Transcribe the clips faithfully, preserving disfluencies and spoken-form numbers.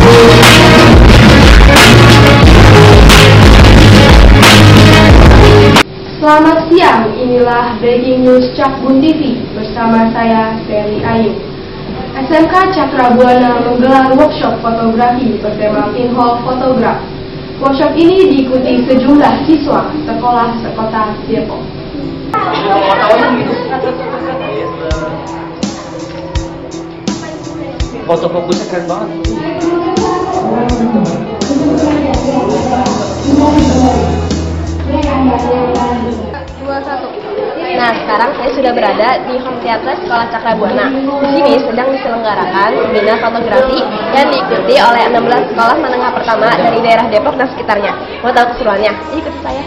Selamat siang, inilah Breaking News Cakbun T V bersama saya Ferry Ayu. S M K Cakra Buana menggelar workshop fotografi bertema Pinhole Photograph. Workshop ini diikuti sejumlah siswa sekolah sekota Depok. Foto fokusnya keren banget. Nah, sekarang saya sudah berada di Home Theater Sekolah Cakra Buana. Di sini sedang diselenggarakan seminar fotografi yang diikuti oleh enam belas sekolah menengah pertama dari daerah Depok dan sekitarnya. Mau tahu keseruannya? Ikuti saya.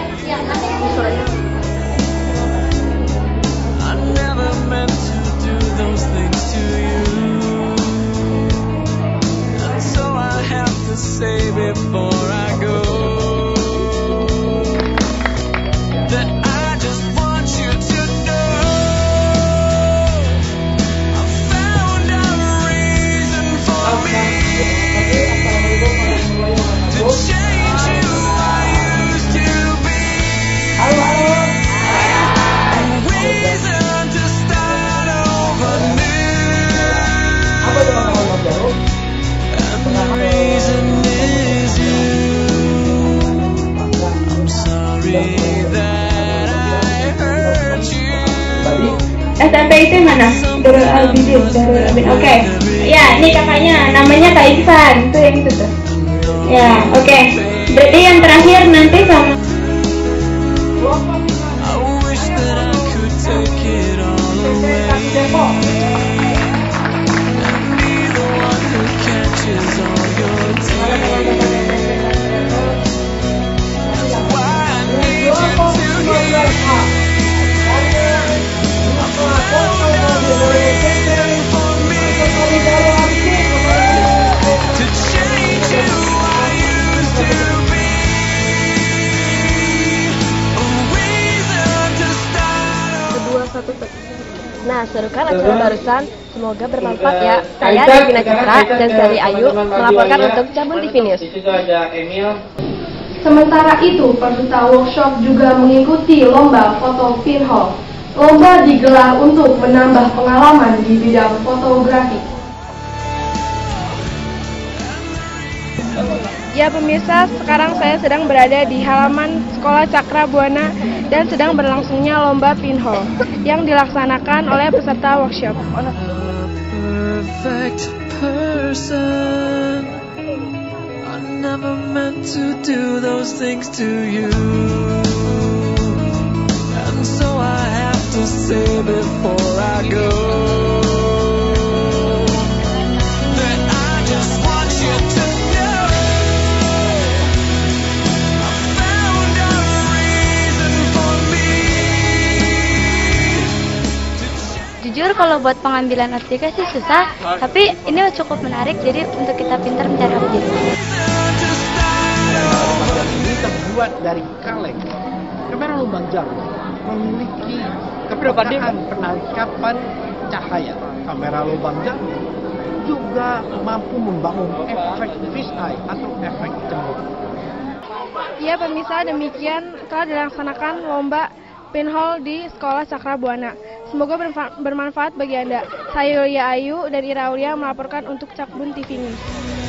S M P itu mana? Darul Abidin, Darul Abidin. Oke. Okay. Ya, ini kakaknya, namanya Kak Iksan. Itu yang itu tuh. Ya, oke. Okay. Berarti yang terakhir nanti sama. Nah, seru kan acara barusan? Semoga bermanfaat ya. Saya Devina Citra dan Ferry Ayu melaporkan untuk Cakbun T V News. Sementara itu, peserta workshop juga mengikuti lomba foto pinhole. Lomba digelar untuk menambah pengalaman di bidang fotografi. Ya pemirsa, sekarang saya sedang berada di halaman Sekolah Cakra Buana dan sedang berlangsungnya lomba pinhole yang dilaksanakan oleh peserta workshop. Perfect person. I never meant to do those things to you, and so I have to say before I go that I just want you to know I found a reason for me. Jujur kalau buat pengambilan objeknya sih susah, tapi ini cukup menarik jadi untuk kita pintar mencari objek. Ini terbuat dari kaleng. Kamera lubang jarum memiliki kepekaan penangkapan cahaya. Kamera lubang jarum juga mampu membangun efek fisheye atau efek cemburu. Ya pemirsa, demikian telah dilaksanakan lomba pinhole di Sekolah Cakra Buana. Semoga bermanfaat bagi Anda. Saya Yulia Ayu dan Ira Aulia melaporkan untuk Cakbun T V News.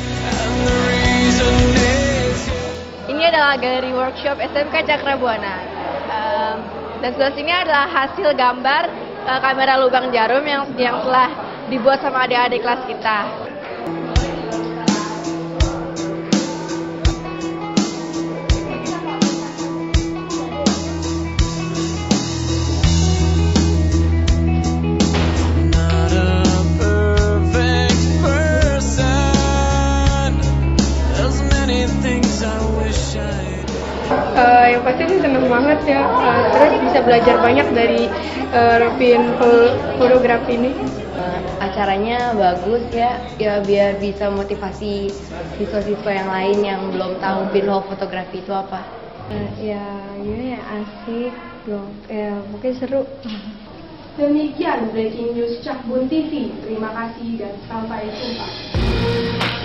Ini adalah galeri workshop S M K Cakra Buana. Um, dan sebelah sini adalah hasil gambar uh, kamera lubang jarum yang, yang telah dibuat sama adik-adik kelas kita. Uh, yang pasti sih seneng banget ya, uh, terus bisa belajar banyak dari uh, pinhole fotografi ini. Uh, acaranya bagus ya, ya biar bisa motivasi siswa-siswa yang lain yang belum tahu pinhole fotografi itu apa. Uh, ya, ini ya asik, belum, ya mungkin seru. Demikian Breaking News Cakbun T V. Terima kasih dan sampai jumpa.